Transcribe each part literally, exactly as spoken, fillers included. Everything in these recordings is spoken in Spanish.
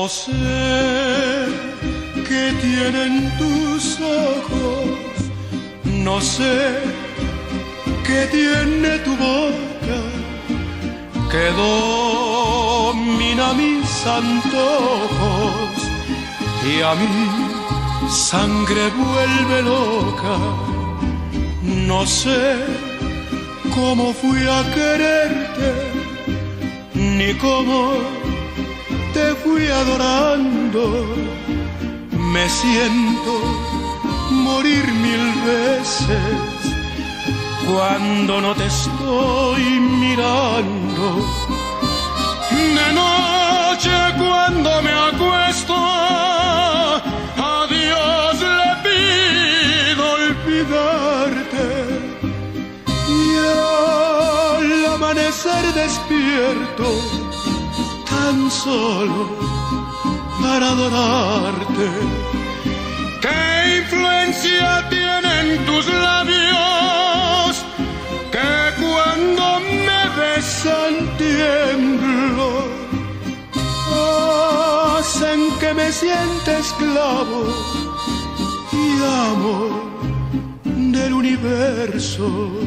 No sé qué tienen tus ojos, no sé qué tiene tu boca, que domina mis antojos y a mi sangre vuelve loca. No sé cómo fui a quererte, ni cómo te fui adorando. Me siento morir mil veces cuando no te estoy mirando. De noche cuando me acuesto, a Dios le pido olvidarte, y al amanecer despierto tan solo para adorarte. ¿Qué influencia tienen tus labios que cuando me besan tiemblo? Hacen que me sienta esclavo y amo del universo.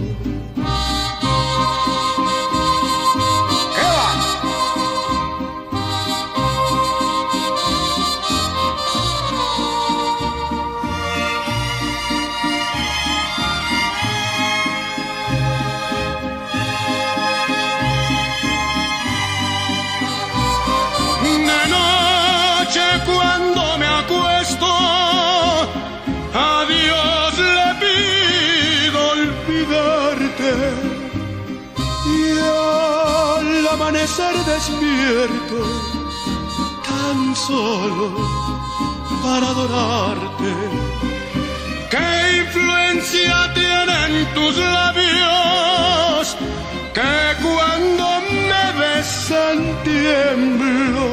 Cuando me acuesto, a Dios le pido olvidarte, y al amanecer despierto tan solo para adorarte. ¿Qué influencia tienen tus labios que cuando me besan tiemblo?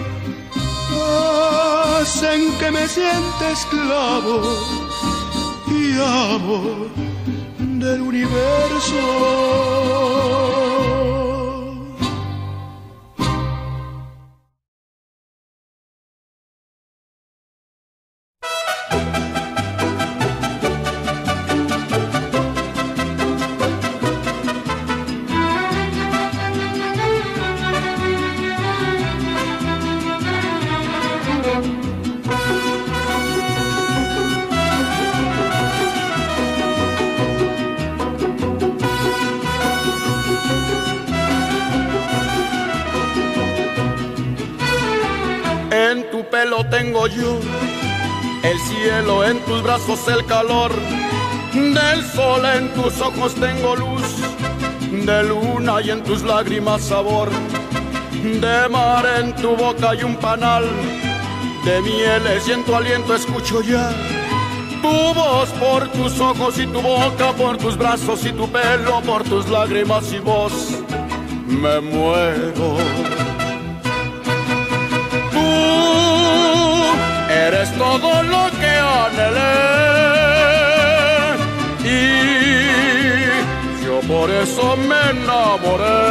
Hacen que me sienta esclavo y amo del universo. Tengo yo el cielo, en tus brazos el calor del sol, en tus ojos tengo luz de luna y en tus lágrimas sabor de mar, en tu boca hay un panal de mieles y en tu aliento escucho ya tu voz. Por tus ojos y tu boca, por tus brazos y tu pelo, por tus lágrimas y voz me muero. Eres todo lo que anhelé y yo por eso me enamoré.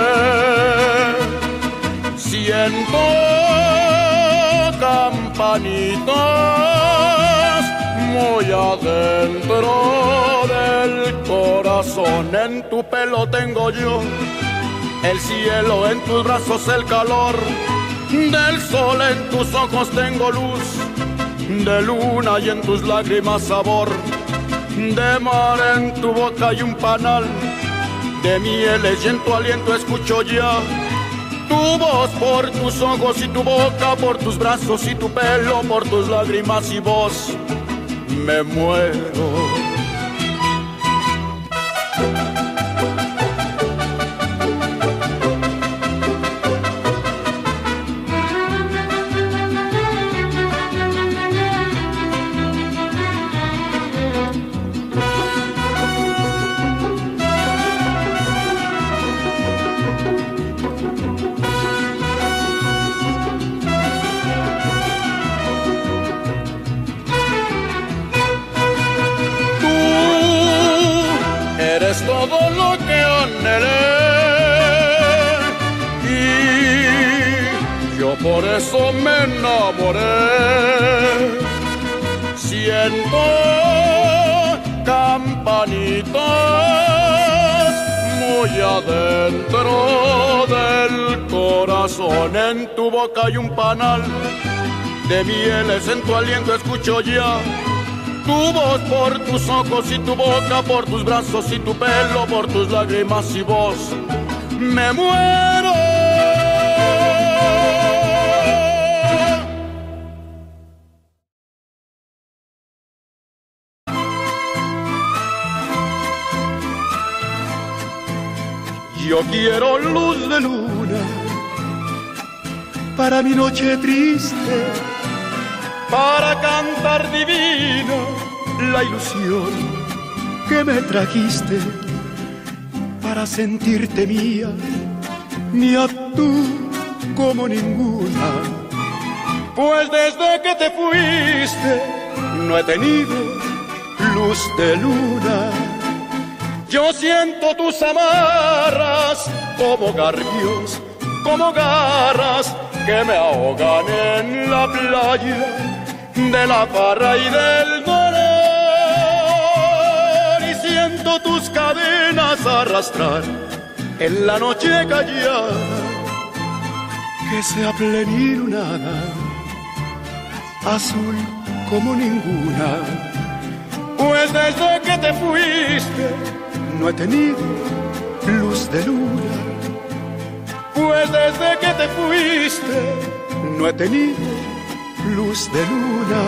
Siento campanitas muy adentro del corazón. En tu pelo tengo yo el cielo, en tus brazos el calor del sol, en tus ojos tengo luz de luna y en tus lágrimas sabor de mar, en tu boca hay un panal de mieles y en tu aliento escucho ya tu voz. Por tus ojos y tu boca, por tus brazos y tu pelo, por tus lágrimas y voz me muero. por eso me enamoré. Siento campanitas muy adentro del corazón. En tu boca hay un panal de mieles, en tu aliento escucho ya tu voz por tus ojos y tu boca por tus brazos y tu pelo por tus lágrimas y voz. Me muero. Yo quiero luz de luna para mi noche triste, para cantar divina la ilusión que me trajiste, para sentirte mía, mía tú como ninguna. Pues desde que te fuiste no he tenido luz de luna. Yo siento tus amarras como garfios, como garras que me ahogan en la playa de la farra y del dolor. Y siento tus cadenas arrastrar en la noche callada, que sea plenilunada, azul como ninguna. Pues desde que te fuiste no he tenido luz de luna. Pues desde que te fuiste no he tenido luz de luna.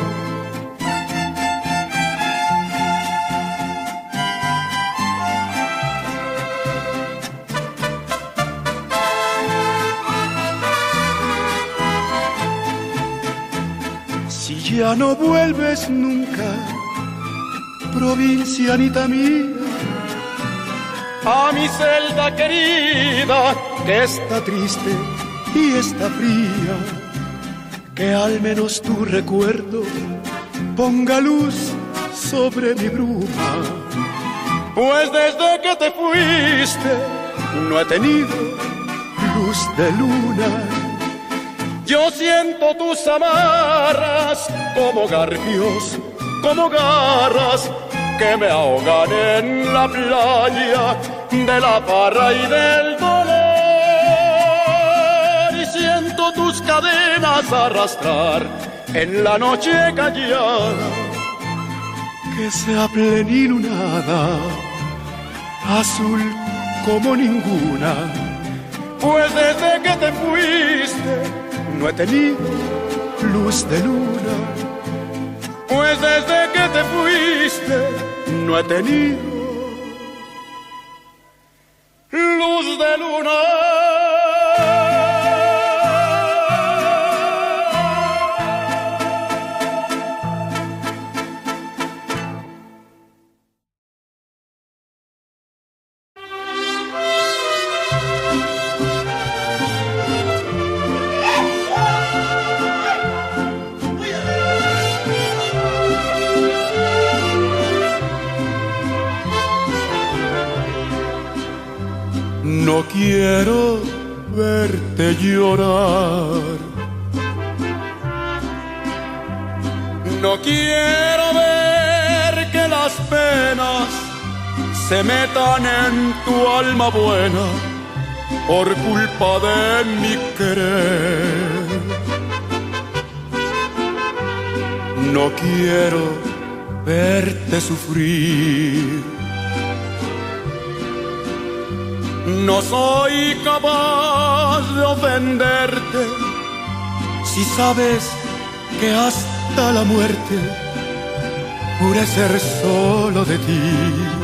Si ya no vuelves nunca, provincianita mía, a mi celda querida, que está triste y está fría, que al menos tu recuerdo ponga luz sobre mi bruma. Pues desde que te fuiste no he tenido luz de luna. Yo siento tus amarras como garfios, como garras que me ahogan en la playa de la farra y del dolor. Y siento tus cadenas arrastrar en la noche callada, que sea plenilunada, azul como ninguna. Pues desde que te fuiste no he tenido luz de luna. Pues desde que te fuiste no he tenido luz de luna. No quiero verte llorar, no quiero ver que las penas se metan en tu alma buena por culpa de mi querer. No quiero verte sufrir. No soy capaz de ofenderte si sabes que hasta la muerte juré ser solo de ti.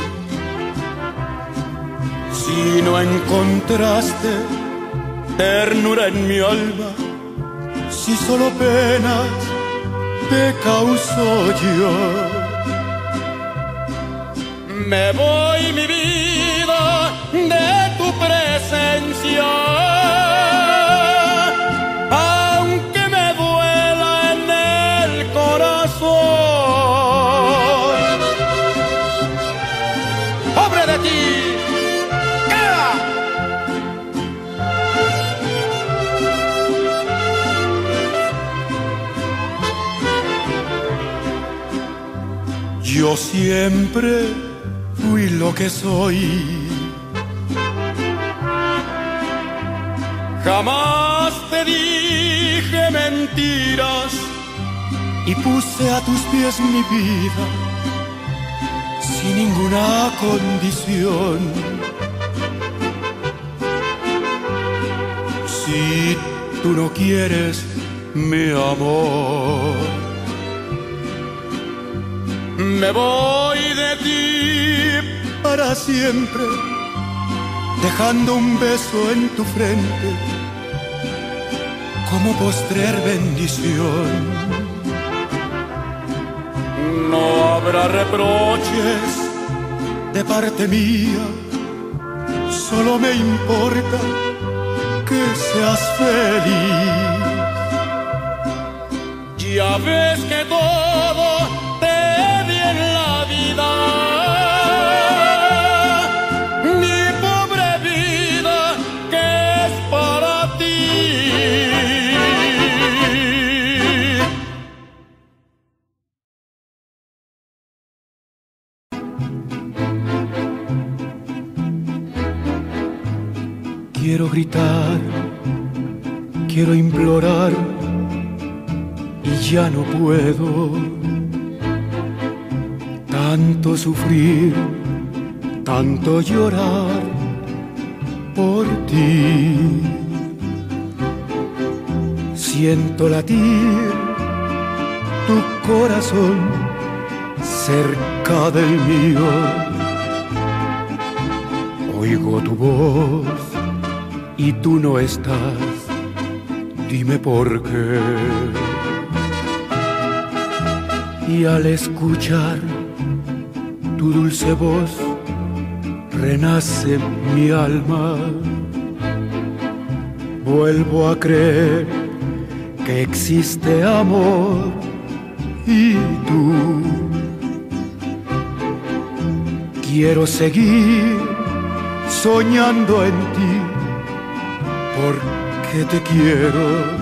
Si no encontraste ternura en mi alma, si solo penas te causo yo, me voy mi vida de tu presencia, aunque me duela en el corazón. Pobre de ti, queda. Yo siempre fui lo que soy. Jamás te dije mentiras y puse a tus pies mi vida sin ninguna condición. Si tú no quieres mi amor, me voy de ti para siempre, dejando un beso en tu frente como postrer bendición. No habrá reproches de parte mía, solo me importa que seas feliz. Ya ves que todo te di en la vida, mi pobre vida que es para ti. Quiero gritar, quiero implorar y ya no puedo. Tanto sufrir, tanto llorar por ti. Siento latir tu corazón cerca del mío. Oigo tu voz y tú no estás, dime por qué. Y al escuchar tu dulce voz, renace mi alma. Vuelvo a creer que existe amor y tú. Quiero seguir soñando en ti, porque te quiero.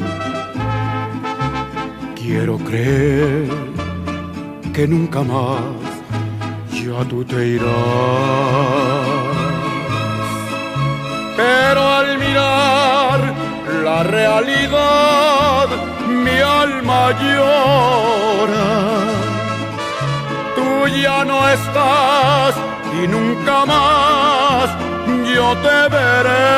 Quiero creer que nunca más ya tú te irás. Pero al mirar la realidad, mi alma llora. Tú ya no estás y nunca más yo te veré.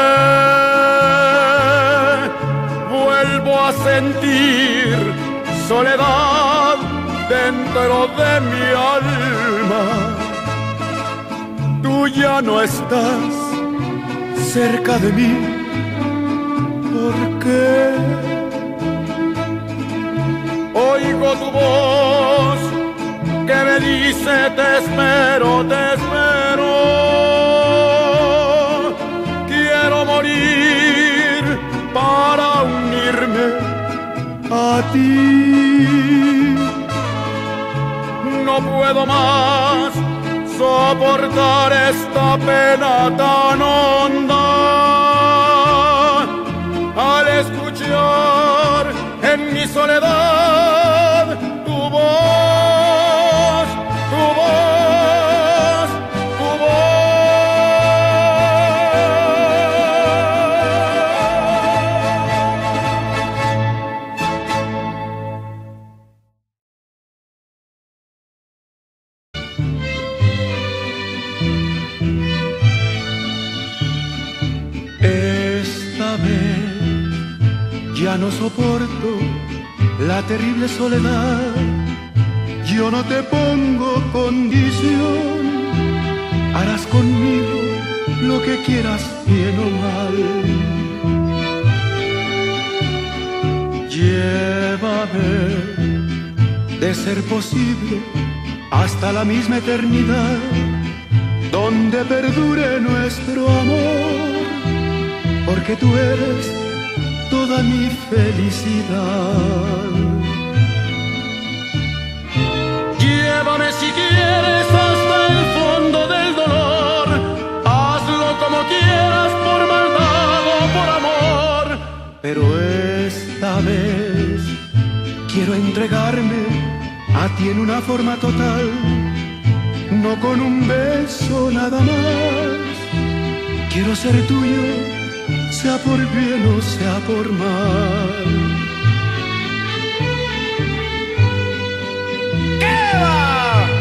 Vuelvo a sentir soledad dentro de mi alma. Tú ya no estás cerca de mí. ¿Por qué? Oigo tu voz que me dice te espero, te espero. Quiero morir para unirme a ti. No puedo más soportar esta pena tan honda. Al escuchar en mi soledad tu voz, tu voz, tu voz. Esta vez ya no soporto la terrible soledad. Yo no te pongo condición, harás conmigo lo que quieras, bien o mal. Llévame, de ser posible, hasta la misma eternidad, donde perdure nuestro amor, porque tú eres toda mi felicidad. Llévame si quieres hasta el fondo del dolor, hazlo como quieras, por maldad o por amor, pero esta vez quiero entregarme a ti en una forma total, no con un beso nada más. Quiero ser tuyo, sea por bien o sea por mal. ¿Qué va?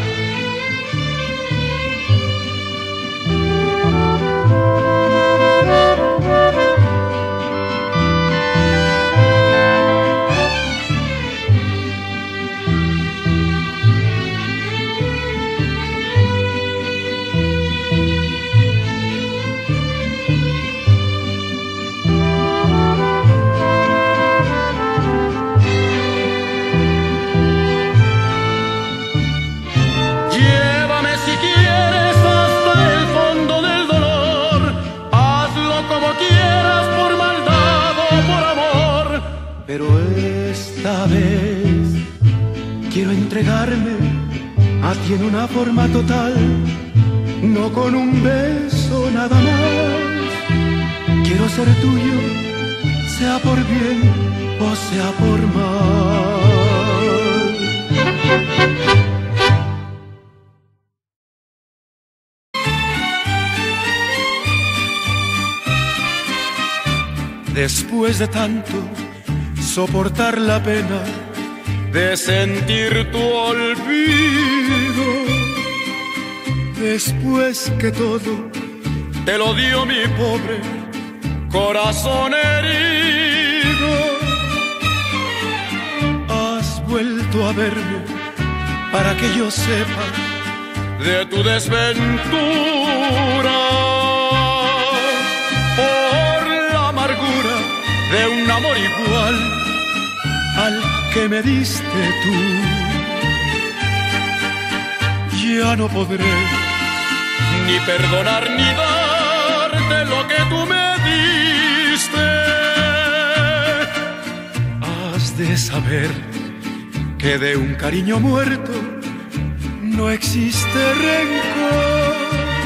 Pero esta vez quiero entregarme a ti en una forma total, no con un beso nada más. Quiero ser tuyo, sea por bien o sea por mal. Después de tanto soportar la pena de sentir tu olvido, después que todo te lo dio mi pobre corazón herido, has vuelto a verme para que yo sepa de tu desventura, por la amargura de un amor igual al que me diste tú. Ya no podré ni perdonar ni darte lo que tú me diste. Has de saber que de un cariño muerto no existe rencor.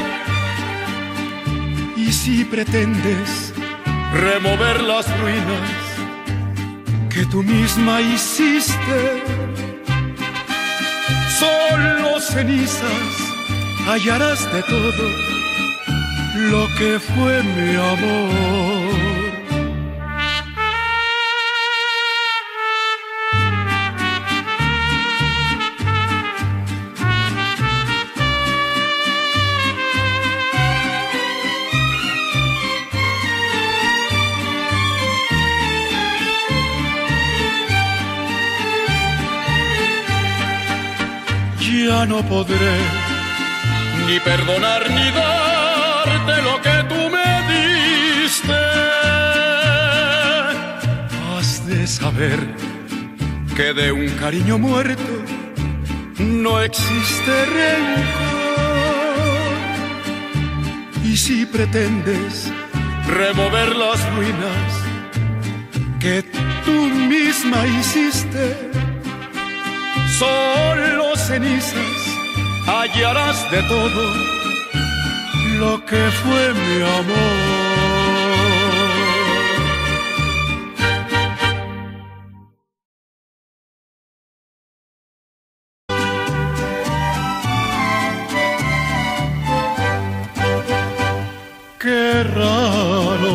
Y si pretendes remover las ruinas que tú misma hiciste, solo cenizas hallarás de todo lo que fue mi amor. Ya no podré ni perdonar ni darte lo que tú me diste. Has de saber que de un cariño muerto no existe rencor. Y si pretendes remover las ruinas que tú misma hiciste, solo cenizas hallarás de todo lo que fue mi amor. Qué raro,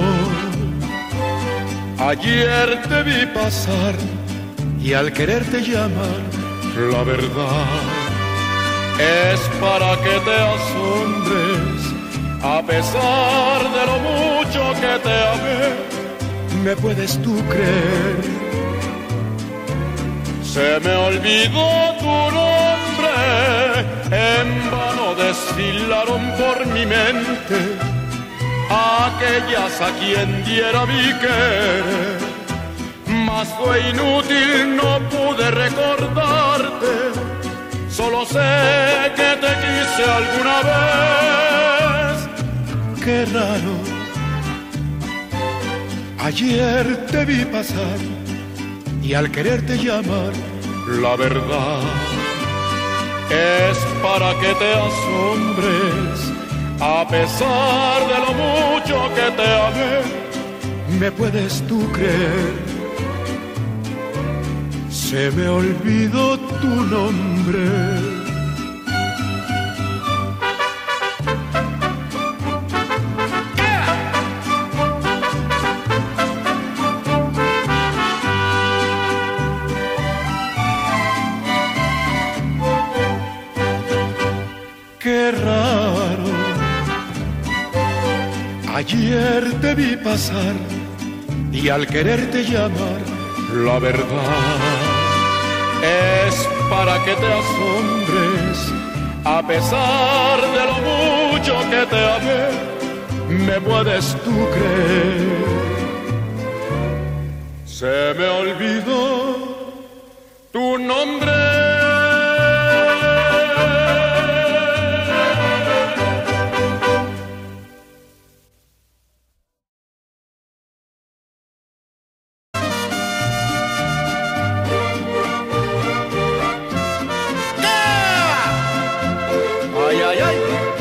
ayer te vi pasar y al quererte llamar, la verdad es para que te asombres. A pesar de lo mucho que te amé, ¿me puedes tú creer? Se me olvidó tu nombre, en vano desfilaron por mi mente aquellas a quien diera mi querer. Mas fue inútil, no pude recordarte, solo sé que te quise alguna vez. Qué raro, ayer te vi pasar y al quererte llamar, la verdad es para que te asombres. A pesar de lo mucho que te amé, ¿me puedes tú creer? Se me olvidó tu nombre. Ayer te vi pasar y al quererte llamar, la verdad es para que te asombres. A pesar de lo mucho que te amé, me puedes tú creer. Se me olvidó tu nombre. Ay, ay, ay.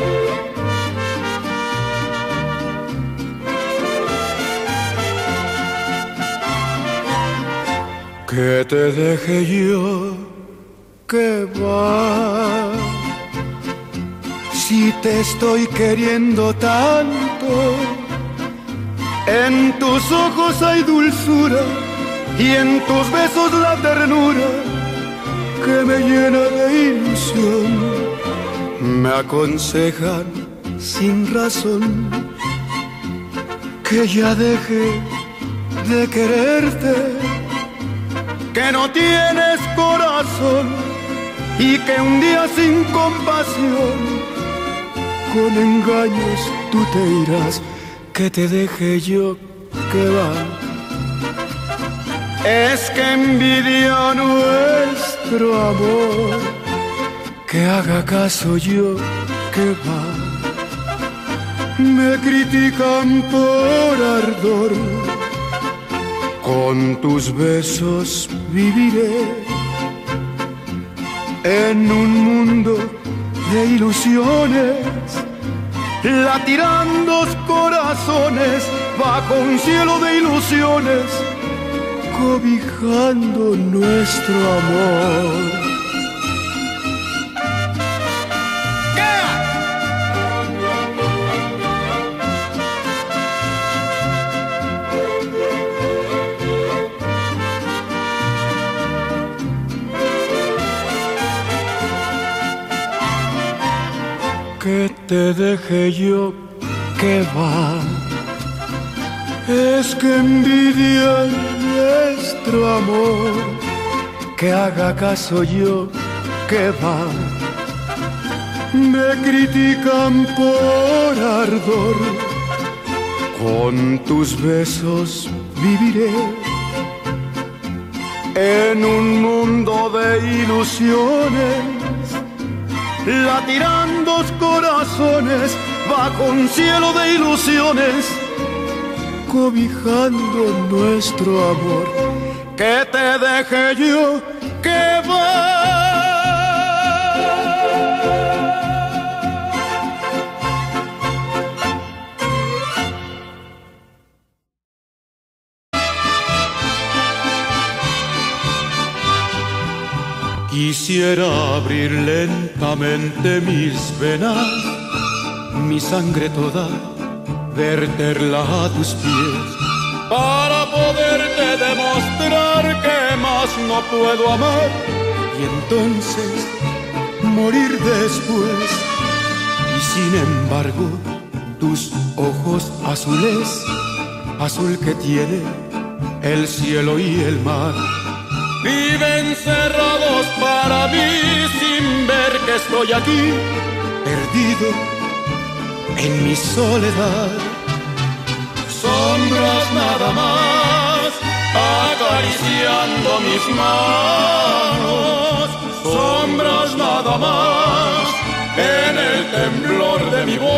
Que te deje yo, que va. Si te estoy queriendo tanto, en tus ojos hay dulzura y en tus besos la ternura que me llena de ilusión. Me aconsejan sin razón que ya deje de quererte, que no tienes corazón y que un día sin compasión con engaños tú te irás. Que te deje yo, que va. Es que envidia nuestro amor, que haga caso yo, que va. Me critican por ardor, con tus besos viviré en un mundo de ilusiones, latirán dos corazones bajo un cielo de ilusiones, cobijando nuestro amor. Que te deje yo, que va. Es que envidia nuestro amor, que haga caso yo, que va. Me critican por ardor, con tus besos viviré en un mundo de ilusiones, latirán dos corazones bajo un cielo de ilusiones, cobijando nuestro amor. Que te deje yo, que va. Quisiera abrir lentamente mis venas, mi sangre toda, verterla a tus pies, para poderte demostrar que más no puedo amar, y entonces morir después. Y sin embargo, tus ojos azules, azul que tiene el cielo y el mar, viven cerrados para mí sin ver que estoy aquí, perdido en mi soledad. Sombras nada más, acariciando mis manos. Sombras nada más, en el temblor de mi voz.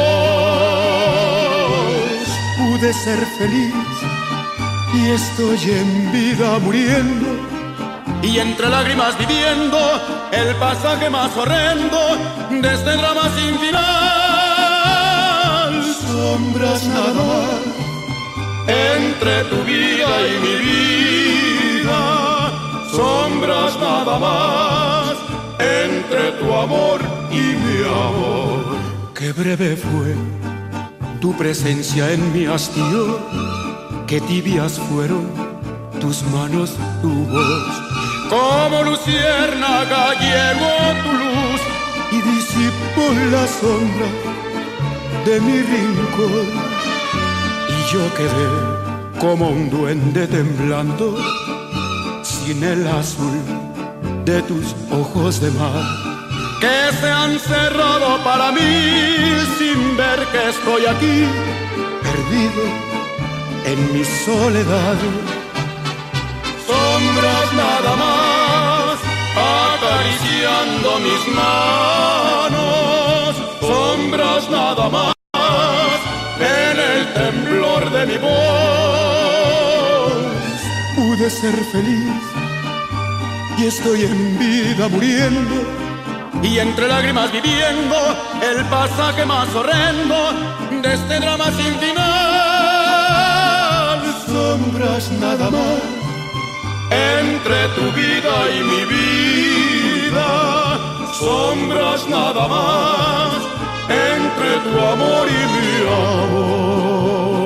Pude ser feliz y estoy en vida muriendo, y entre lágrimas viviendo el pasaje más horrendo de este drama sin final. Sombras nada más entre tu vida y mi vida. Sombras nada más entre tu amor y mi amor. Qué breve fue tu presencia en mi hastío, qué tibias fueron tus manos, tu voz. Como luciérnaga llegó tu luz y disipó la sombra de mi rincón. yo quedé como un duende temblando sin el azul de tus ojos de mar, que se han cerrado para mí sin ver que estoy aquí, perdido en mi soledad. Sombras nada más acariciando mis manos, sombras nada más en el temblor de mi voz. Pude ser feliz y estoy en vida muriendo, y entre lágrimas viviendo el pasaje más horrendo de este drama sin final. Sombras nada más entre tu vida y mi vida, sombras nada más entre tu amor y mi amor.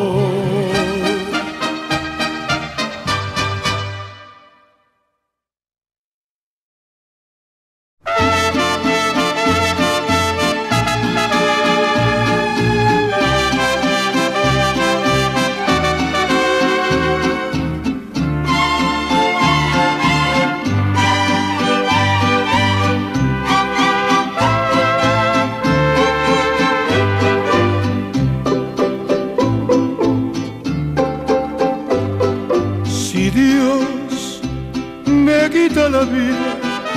La vida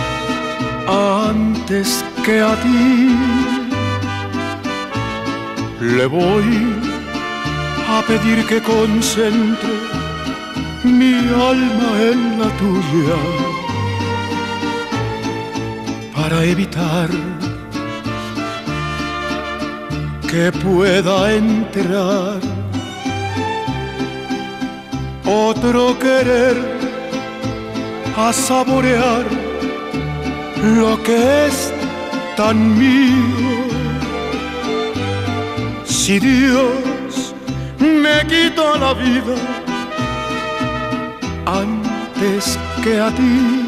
antes que a ti, le voy a pedir que concentre mi alma en la tuya para evitar que pueda entrar otro querer a saborear lo que es tan mío. Si Dios me quita la vida antes que a ti,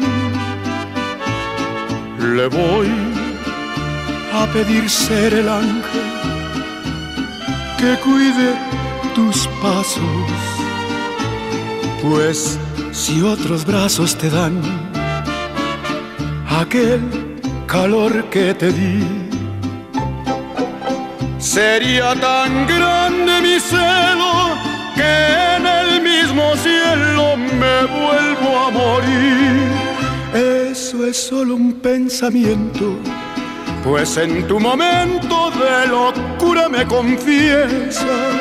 le voy a pedir ser el ángel que cuide tus pasos, pues si otros brazos te dan aquel calor que te di, sería tan grande mi celo que en el mismo cielo me vuelvo a morir. Eso es solo un pensamiento, pues en tu momento de locura me confiesas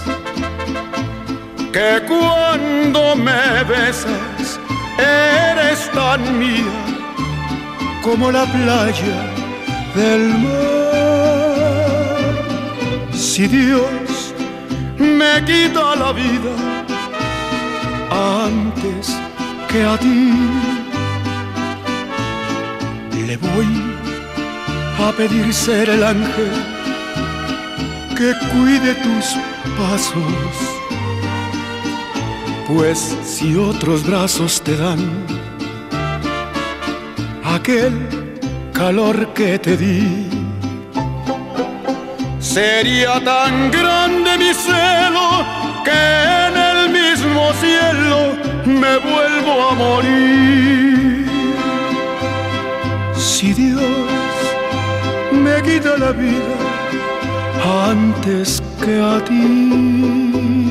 que cuando me besas eres tan mía como la playa del mar. Si Dios me quita la vida antes que a ti, le voy a pedir ser el ángel que cuide tus pasos, pues si otros brazos te dan aquel calor que te di, sería tan grande mi celo que en el mismo cielo me vuelvo a morir. Si Dios me quita la vida antes que a ti.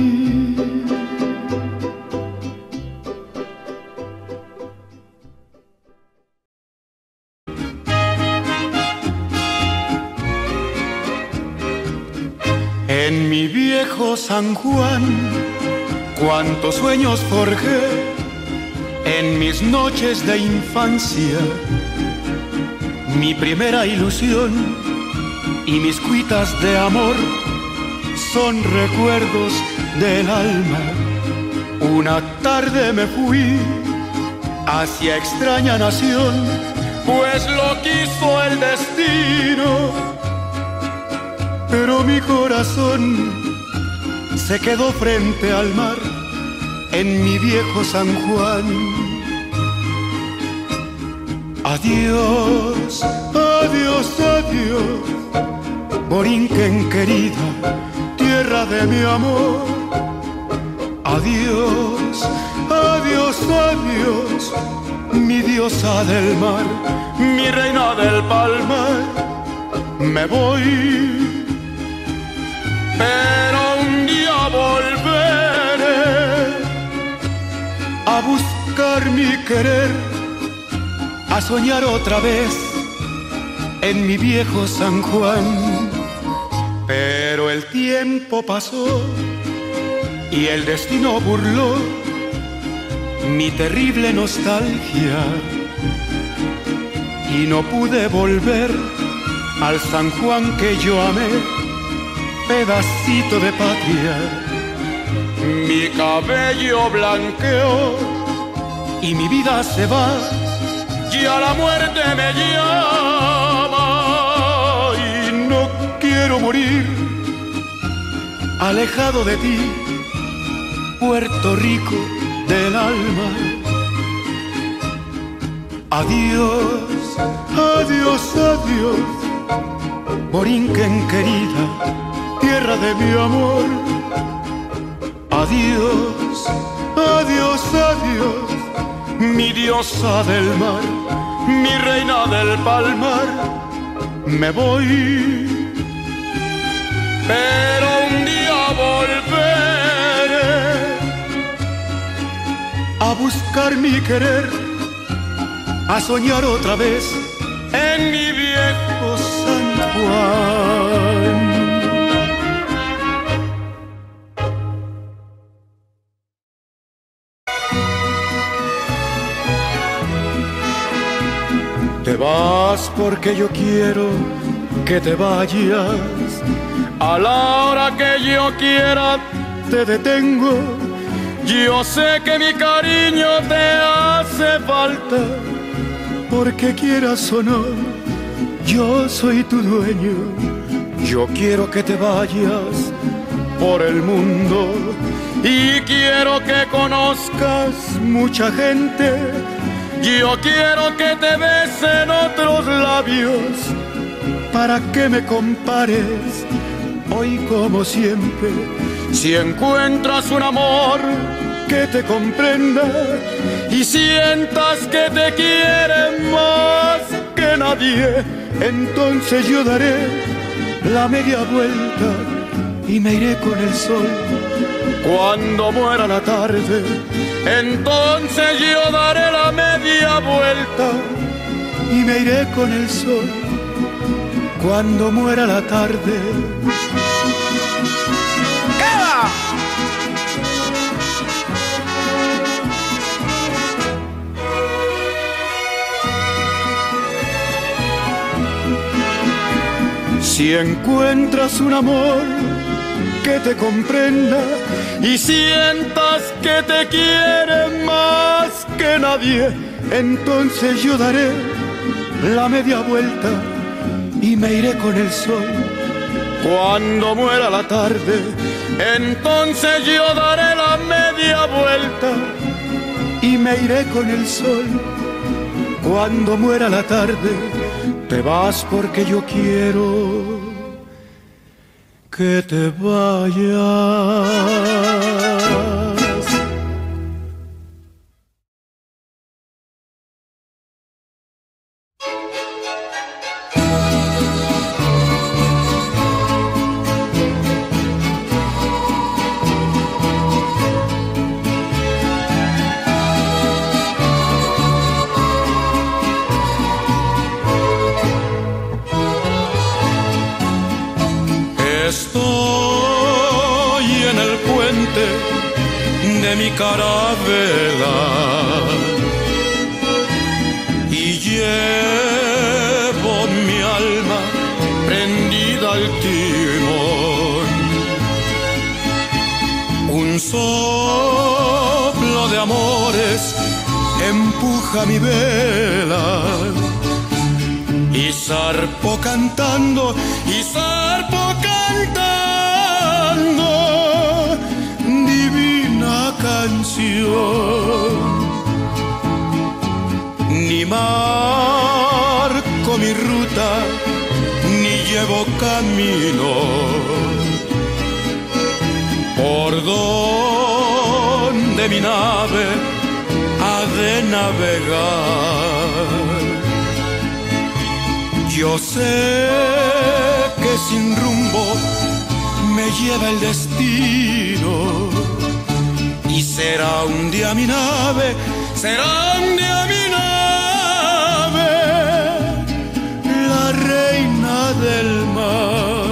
En mi viejo San Juan, cuántos sueños forjé en mis noches de infancia, mi primera ilusión y mis cuitas de amor son recuerdos del alma. Una tarde me fui hacia extraña nación, pues lo quiso el destino. Pero mi corazón se quedó frente al mar en mi viejo San Juan. Adiós, adiós, adiós, Borinquen querida, tierra de mi amor. Adiós, adiós, adiós, mi diosa del mar, mi reina del palmar. Me voy, pero un día volveré a buscar mi querer, a soñar otra vez en mi viejo San Juan. Pero el tiempo pasó y el destino burló mi terrible nostalgia y no pude volver al San Juan que yo amé, pedacito de patria. Mi cabello blanqueó y mi vida se va, ya la muerte me llama y no quiero morir alejado de ti, Puerto Rico del alma. Adiós, adiós, adiós, Borinquen querida, tierra de mi amor. Adiós, adiós, adiós, mi diosa del mar, mi reina del palmar. Me voy, pero un día volveré a buscar mi querer, a soñar otra vez en mi viejo San Juan. Te vas porque yo quiero que te vayas, a la hora que yo quiera te detengo. Yo sé que mi cariño te hace falta, porque quieras o no, yo soy tu dueño. Yo quiero que te vayas por el mundo y quiero que conozcas mucha gente. Yo quiero que te besen otros labios para que me compares hoy como siempre. Si encuentras un amor que te comprenda y sientas que te quiere más que nadie, entonces yo daré la media vuelta y me iré con el sol. Cuando muera la tarde, entonces yo daré la media vuelta y me iré con el sol. Cuando muera la tarde. Si encuentras un amor que te comprenda y sientas que te quiere más que nadie, entonces yo daré la media vuelta y me iré con el sol. Cuando muera la tarde, entonces yo daré la media vuelta y me iré con el sol. Cuando muera la tarde, te vas porque yo quiero que te vayas. Estoy en el puente de mi carabela y llevo mi alma prendida al timón. Un soplo de amores empuja mi vela y zarpo cantando, y zarpo cantando divina canción. Ni marco mi ruta, ni llevo camino, por donde donde mi nave ha de navegar. Yo sé que sin rumbo me lleva el destino, y será un día mi nave, será un día mi nave, la reina del mar.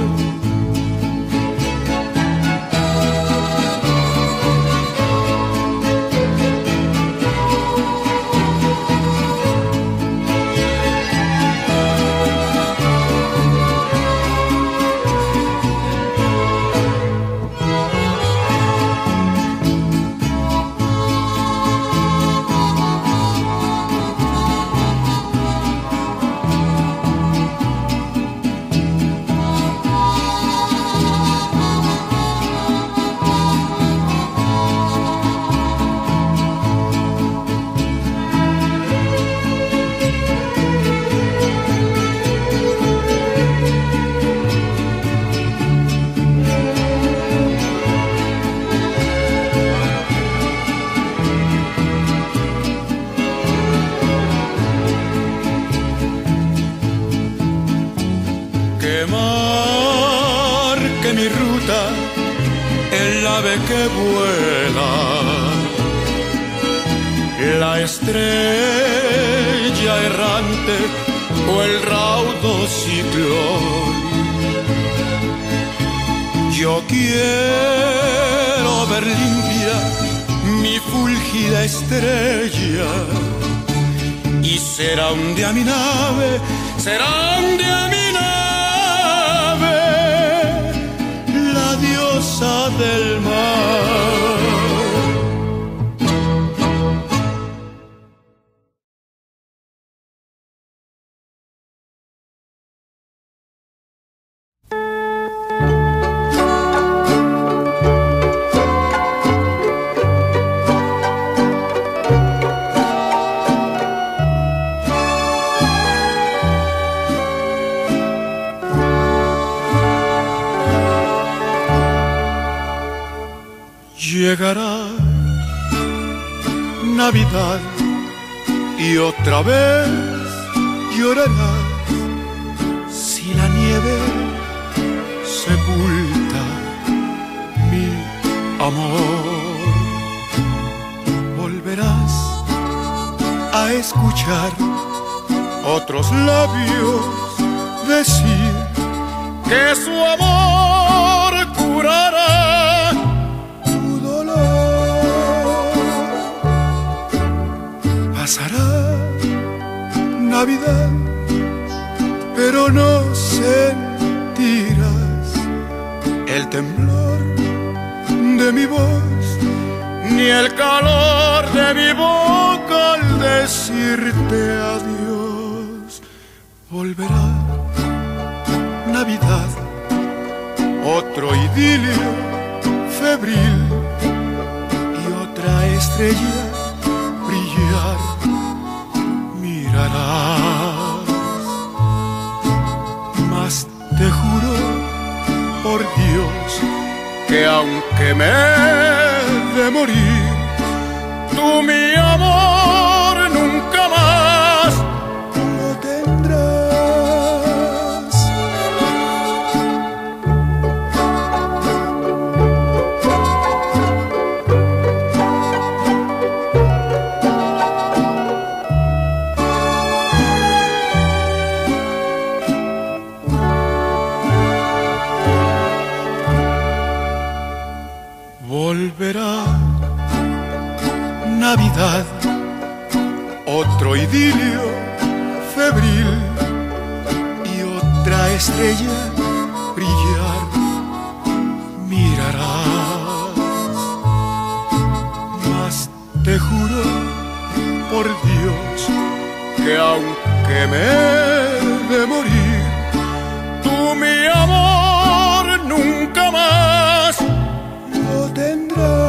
Que vuela la estrella errante o el raudo ciclón. Yo quiero ver limpia mi fúlgida estrella, y será un día mi nave, será un día mi nave, la diosa del mar. Llegará Navidad y otra vez llorarás si la nieve sepulta mi amor. Volverás a escuchar otros labios decir que su amor curará pasará Navidad, pero no sentirás el temblor de mi voz, ni el calor de mi boca al decirte adiós. Volverá Navidad, otro idilio febril y otra estrella brillar mirarás, mas te juro por Dios que aunque me he de morir, tú mi amor nunca más lo tendrás. Volverá Navidad, otro idilio febril y otra estrella brillar mirarás, mas te juro por Dios que aunque me he de morir, tú mi amor nunca más lo tendrás.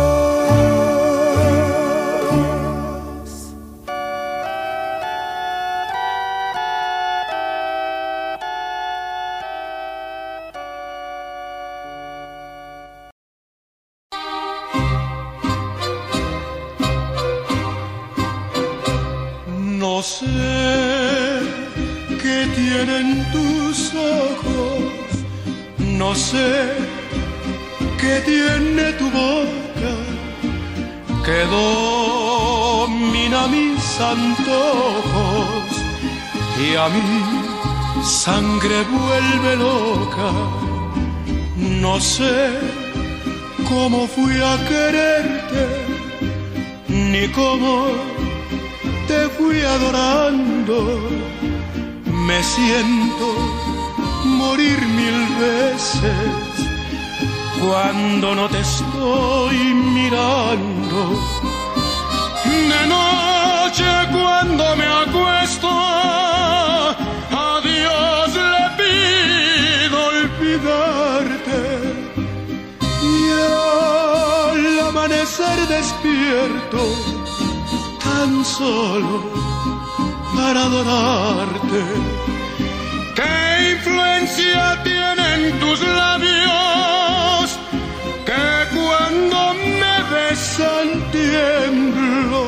No sé qué tienen tus ojos, no sé qué tiene tu boca, que domina mis antojos y a mi sangre vuelve loca. No sé cómo fui a quererte, ni cómo te fui adorando. Me siento morir mil veces cuando no te estoy mirando. De noche cuando me acuesto, a Dios le pido olvidarte, y al amanecer despierto tan solo para adorarte. ¿Qué influencia tienen tus labios que cuando me besan tiemblo?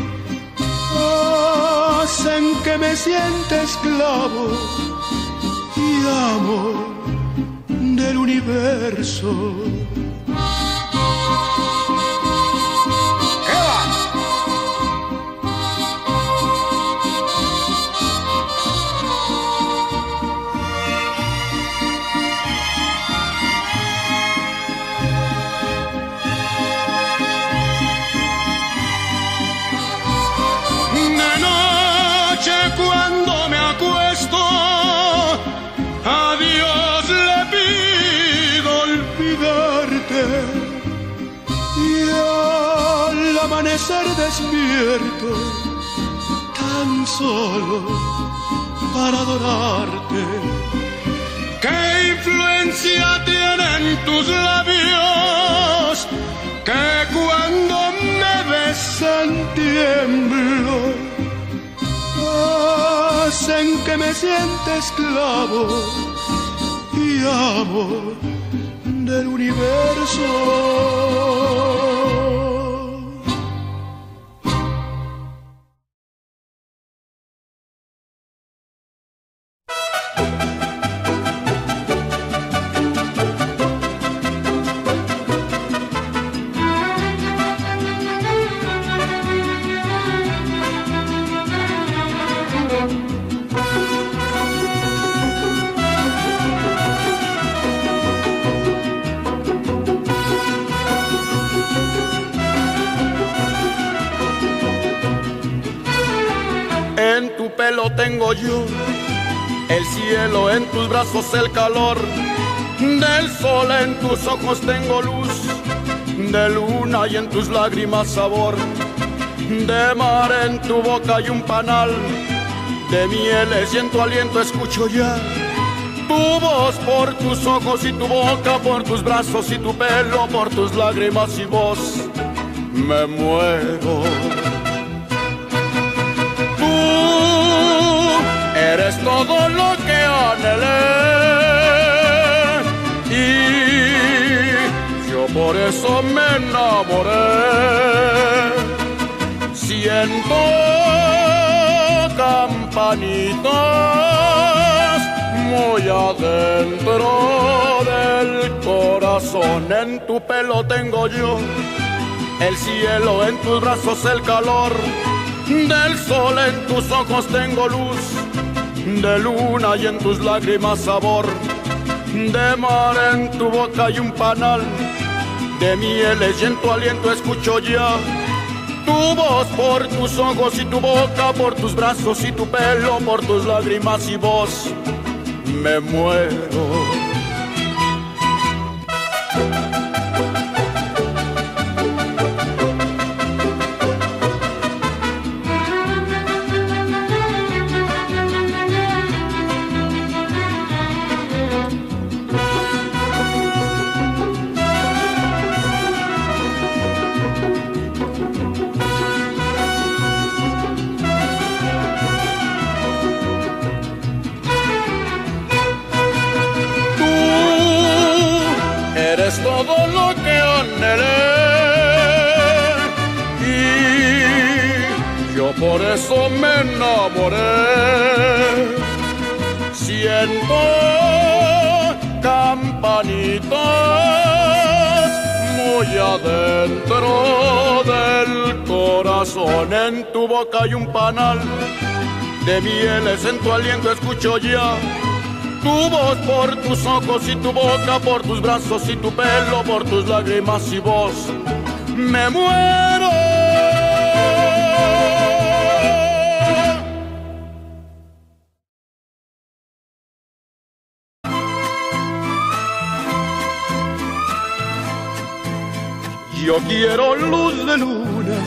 Hacen que me sienta esclavo y amo del universo. Cuando me acuesto, a Dios le pido olvidarte, y al amanecer despierto tan solo para adorarte. ¿Qué influencia tienen tus labios que cuando me besan tiemblo? Hacen que me sienta esclavo y amo del universo. En tu pelo tengo yo el cielo, en tus brazos el calor del sol, en tus ojos tengo luz de luna y en tus lágrimas sabor de mar, en tu boca hay un panal de mieles y en tu aliento escucho ya tu voz. Por tus ojos y tu boca, por tus brazos y tu pelo, por tus lágrimas y voz me muero. Eres todo lo que anhelé y yo por eso me enamoré. Siento campanitas muy adentro del corazón. En tu pelo tengo yo el cielo, en tus brazos el calor del sol, en tus ojos tengo luz de luna y en tus lágrimas sabor de mar, en tu boca hay un panal de mieles y en tu aliento escucho ya tu voz. Por tus ojos y tu boca, por tus brazos y tu pelo, por tus lágrimas y voz me muero. Tú yo por eso me enamoré. Siento campanitas muy adentro del corazón. En tu boca hay un panal de mieles, en tu aliento escucho ya tu voz por tus ojos y tu boca por tus brazos y tu pelo por tus lágrimas y voz. Me muero. Yo quiero luz de luna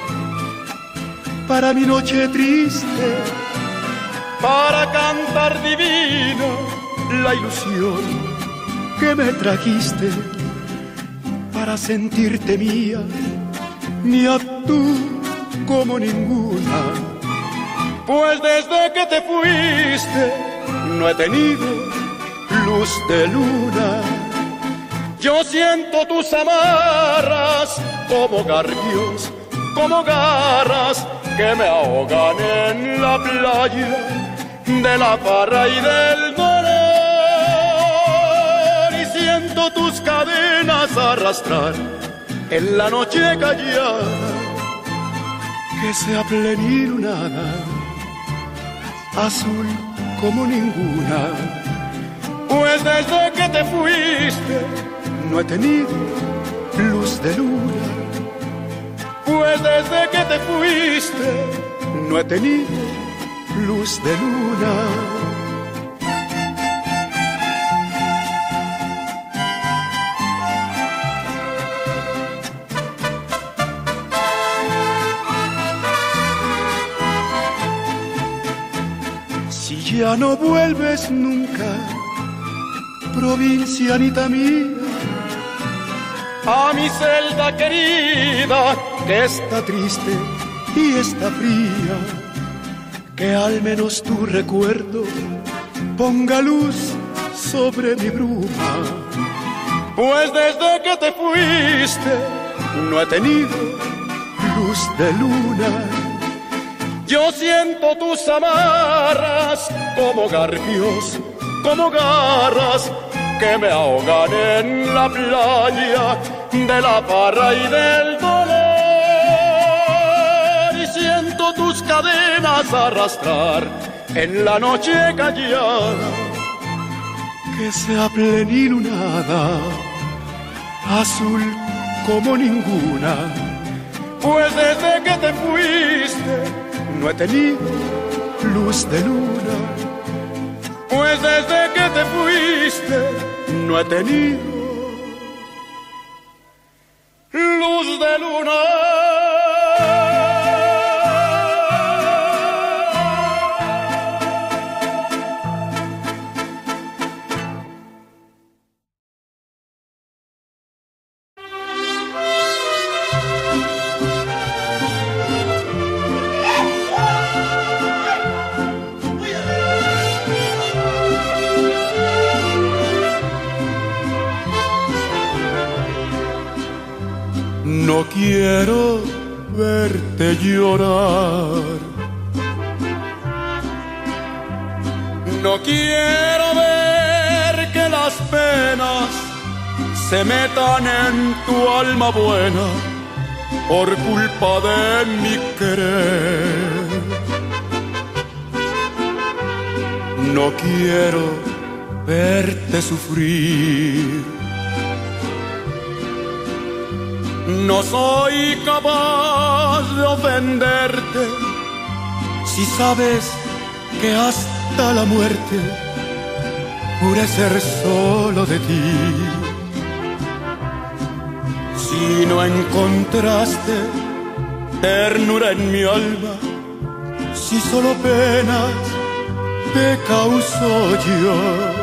para mi noche triste, para cantar divina la ilusión que me trajiste, para sentirte mía, mía tú como ninguna. Pues desde que te fuiste no he tenido luz de luna. Yo siento tus amarras como garfios, como garras que me ahogan en la playa de la farra y del dolor. Y siento tus cadenas arrastrar en la noche callada, que sea plenilunada, azul como ninguna. Pues desde que te fuiste no he tenido luz de luna. Pues desde que te fuiste no he tenido luz de luna. Si ya no vuelves nunca, provincianita mía, a mi celda querida, que está triste y está fría, que al menos tu recuerdo ponga luz sobre mi bruma. Pues desde que te fuiste no he tenido luz de luna. Yo siento tus amarras como garfios, como garras que me ahogan en la playa de la farra y del dolor. Y siento tus cadenas arrastrar en la noche callada, que sea plenilunada, azul como ninguna. Pues desde que te fuiste no he tenido luz de luna. Pues desde que te fuiste no he tenido luz de luna. No quiero verte llorar, no quiero ver que las penas se metan en tu alma buena por culpa de mi querer. No quiero verte sufrir. No soy capaz de ofenderte si sabes que hasta la muerte juré ser solo de ti. Si no encontraste ternura en mi alma, si solo penas te causo yo,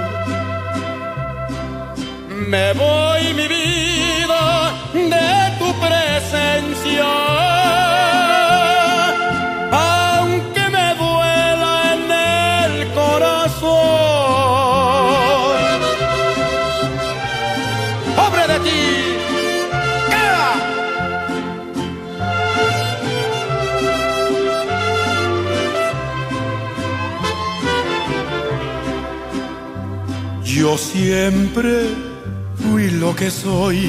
me voy mi vida de tu presencia, aunque me duela en el corazón. Pobre de ti, queda. siempre fui lo que soy.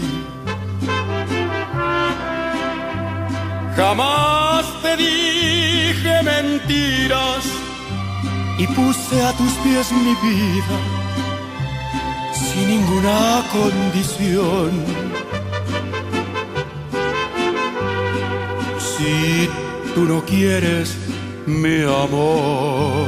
Jamás te dije mentiras y puse a tus pies mi vida sin ninguna condición. Si tú no quieres mi amor,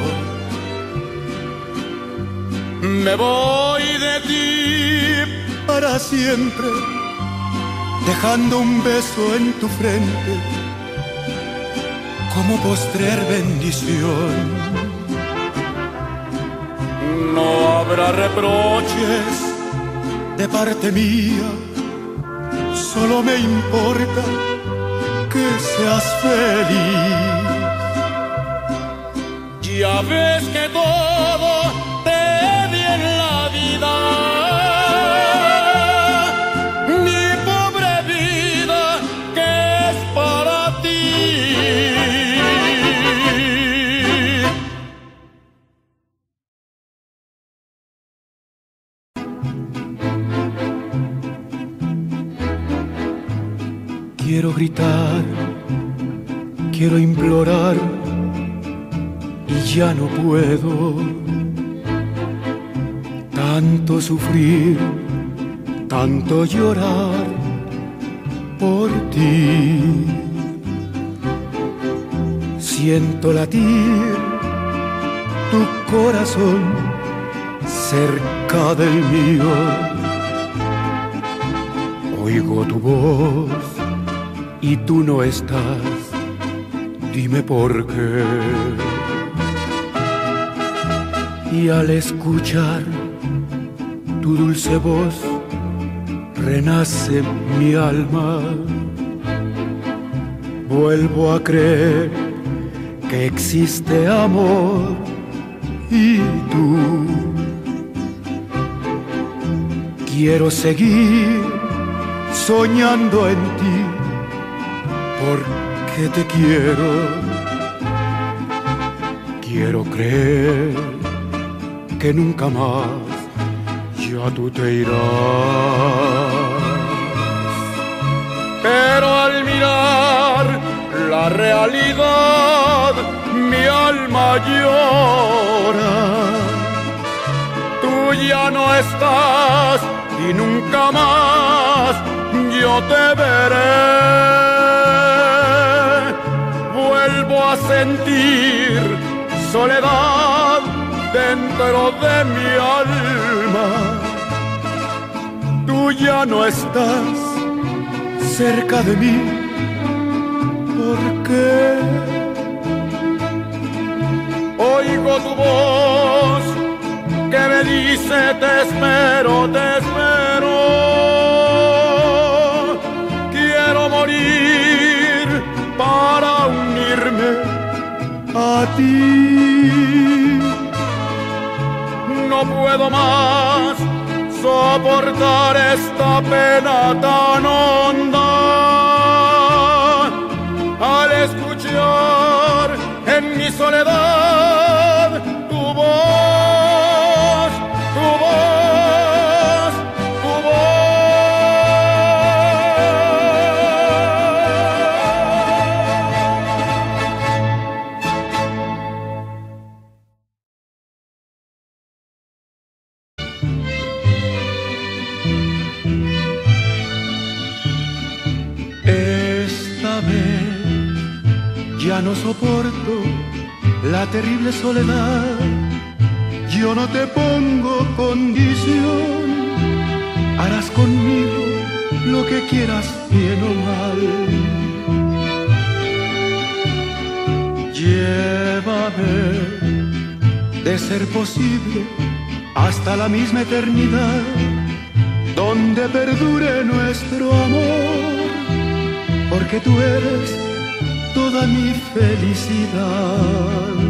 me voy de ti para siempre, dejando un beso en tu frente como postrer bendición. No habrá reproches de parte mía, solo me importa que seas feliz. Ya ves que todo te di en la vida, mi pobre vida que es para ti. Quiero gritar, quiero implorar y ya no puedo. Tanto sufrir, tanto llorar por ti. Siento latir tu corazón cerca del mío. Oigo tu voz y tú no estás, dime por qué. Y al escuchar tu dulce voz, renace mi alma. Vuelvo a creer que existe amor y tú. Quiero seguir soñando en ti, porque te quiero. Quiero creer que nunca más ya tú te irás. Pero al mirar la realidad, mi alma llora. Tú ya no estás y nunca más yo te veré. Vuelvo a sentir soledad dentro de mi alma. Tú ya no estás cerca de mí. ¿Por qué? Oigo tu voz que me dice te espero, te espero. Quiero morir para unirme a ti. No puedo más soportar esta pena tan honda. Al escuchar en mi soledad tu voz, tu voz, tu ya no soporto la terrible soledad. Yo no te pongo condición, harás conmigo lo que quieras, bien o mal. Llévame, de ser posible, hasta la misma eternidad, donde perdure nuestro amor, porque tú eres toda mi felicidad.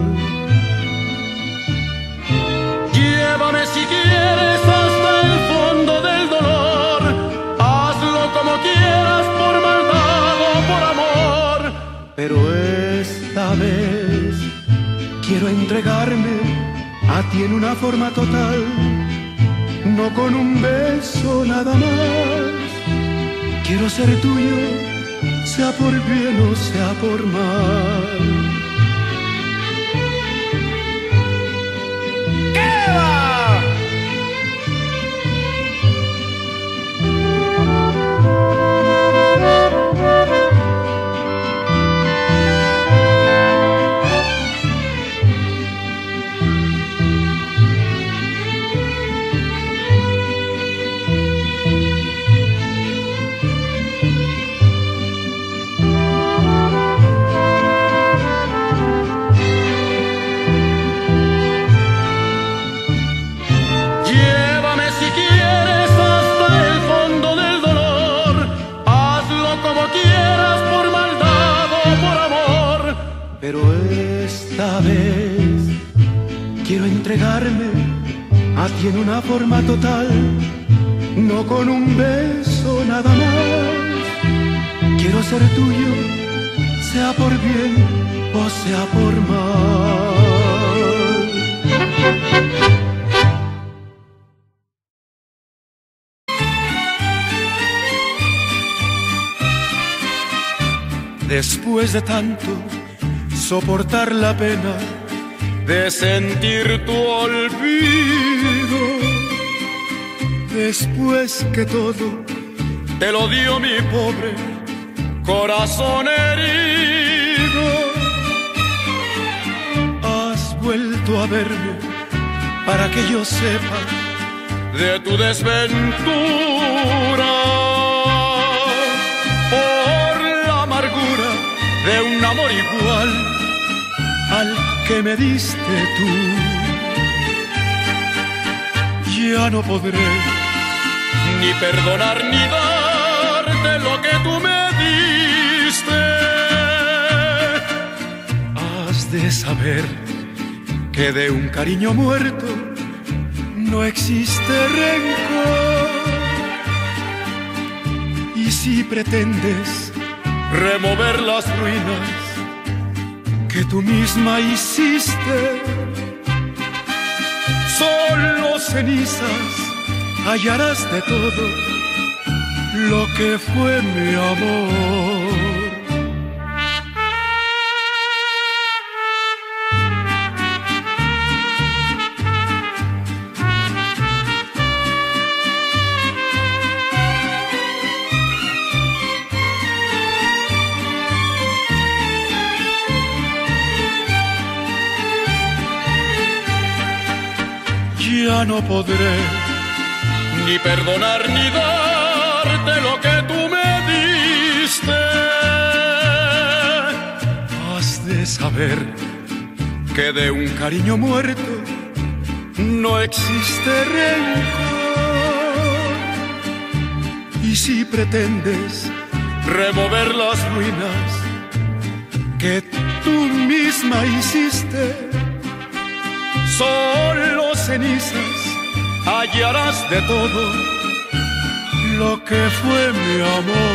Llévame si quieres hasta el fondo del dolor, hazlo como quieras, por maldad o por amor, pero esta vez quiero entregarme a ti en una forma total, no con un beso nada más. Quiero ser tuyo, sea por bien o sea por mal. ¿Qué va? Pero esta vez quiero entregarme a ti en una forma total, no con un beso nada más. Quiero ser tuyo, sea por bien o sea por mal. Después de tanto soportar la pena de sentir tu olvido, después que todo te lo dio mi pobre corazón herido, has vuelto a verme para que yo sepa de tu desventura, por la amargura de un amor igual al que me diste tú. Ya no podré ni perdonar ni darte lo que tú me diste. Has de saber que de un cariño muerto no existe rencor. Y si pretendes remover las ruinas que tú misma hiciste, solo cenizas hallarás de todo lo que fue mi amor. Ya no podré ni perdonar ni darte lo que tú me diste. Has de saber que de un cariño muerto no existe rencor. Y si pretendes remover las ruinas que tú misma hiciste, solo cenizas hallarás de todo lo que fue mi amor.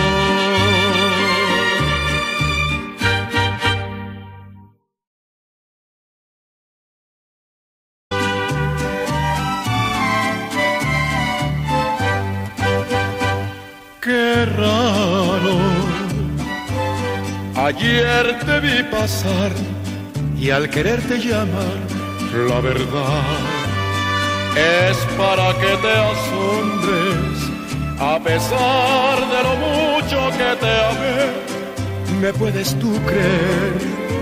Qué raro, ayer te vi pasar y al quererte llamar, la verdad es para que te asombres. A pesar de lo mucho que te amé, ¿me puedes tú creer?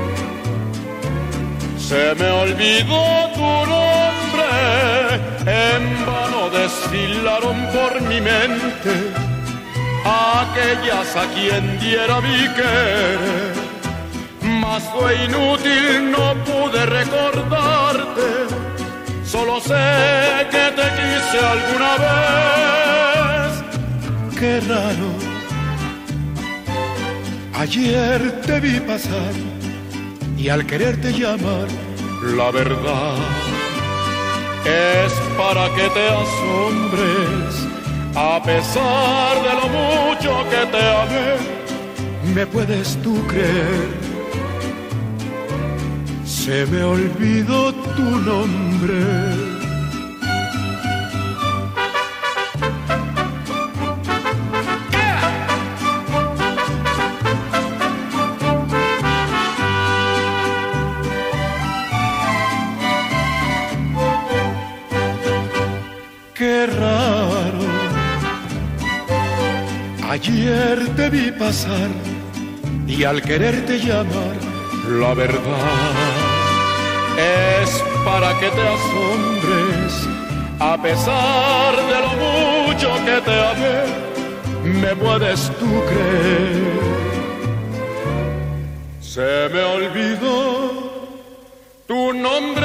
Se me olvidó tu nombre, en vano desfilaron por mi mente aquellas a quien diera mi querer. Mas fue inútil, no pude recordarte, solo sé que te quise alguna vez. Qué raro, ayer te vi pasar y al quererte llamar, la verdad es para que te asombres. A pesar de lo mucho que te amé, ¿me puedes tú creer? Se me olvidó tu nombre. Ayer te vi pasar y al quererte llamar, la verdad es para que te asombres. A pesar de lo mucho que te amé, me puedes tú creer. Se me olvidó tu nombre.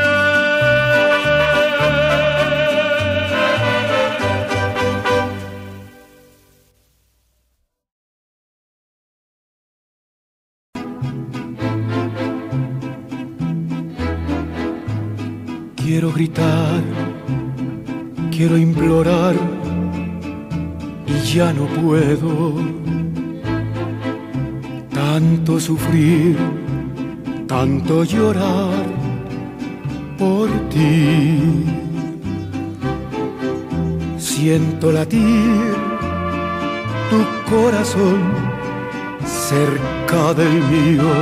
Quiero gritar, quiero implorar y ya no puedo. Tanto sufrir, tanto llorar por ti. Siento latir tu corazón cerca del mío.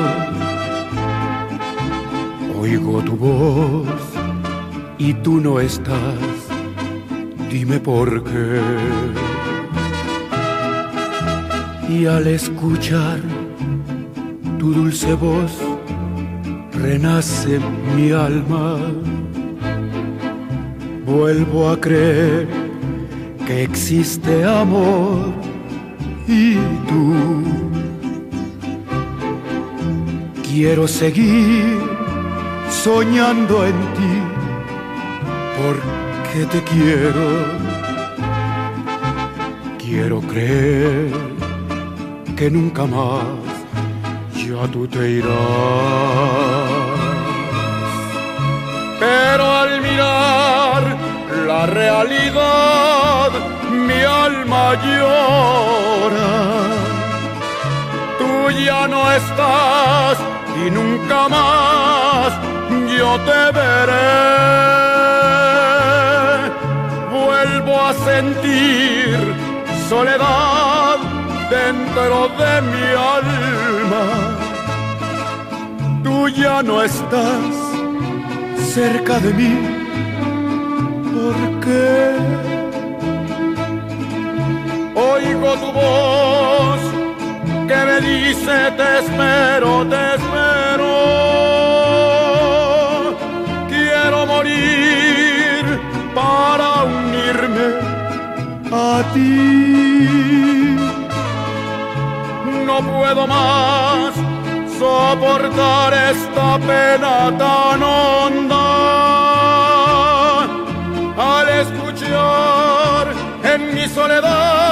Oigo tu voz y tú no estás, dime por qué. Y al escuchar tu dulce voz, renace mi alma. Vuelvo a creer que existe amor y tú. Quiero seguir soñando en ti, porque te quiero. Quiero creer que nunca más ya tú te irás. Pero al mirar la realidad, mi alma llora. Tú ya no estás y nunca más yo te veré. Vuelvo a sentir soledad dentro de mi alma. Tú ya no estás cerca de mí. ¿Por qué? Oigo tu voz que me dice te espero, te espero. Quiero morir para unirme a ti. No puedo más soportar esta pena tan honda. Al escuchar en mi soledad